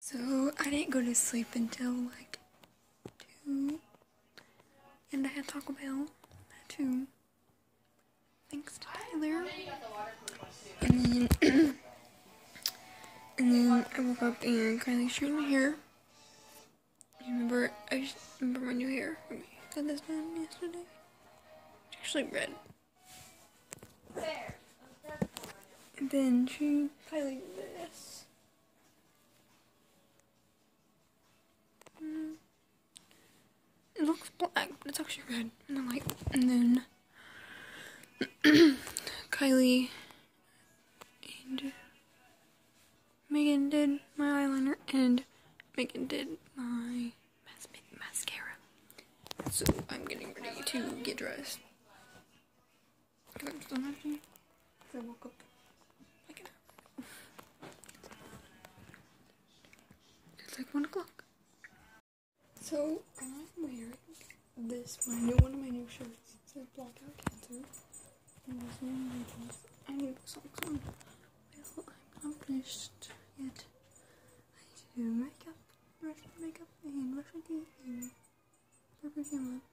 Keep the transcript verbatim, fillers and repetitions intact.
So I didn't go to sleep until like two, and I had Taco Bell at two. Thanks to Tyler. And then, and then I woke up and Kylie straightened my hair. You remember? I just remember my new hair. I got this done yesterday. It's actually red. And then she Kylie did this. Mm. It looks black, but it's actually red. And then like, and then Kylie and Megan did my eyeliner, and Megan did my mas mascara. So I'm getting ready to get dressed. Cause I'm still not ready. I woke up like an hour. It's like one o'clock. So I'm wearing this, my new one of my new shirts. It says Blackout Cancer. And this one labels. I need to put socks on. Well, I'm not finished yet. I need to do makeup, brush my makeup, and brush my teeth, and put perfume on.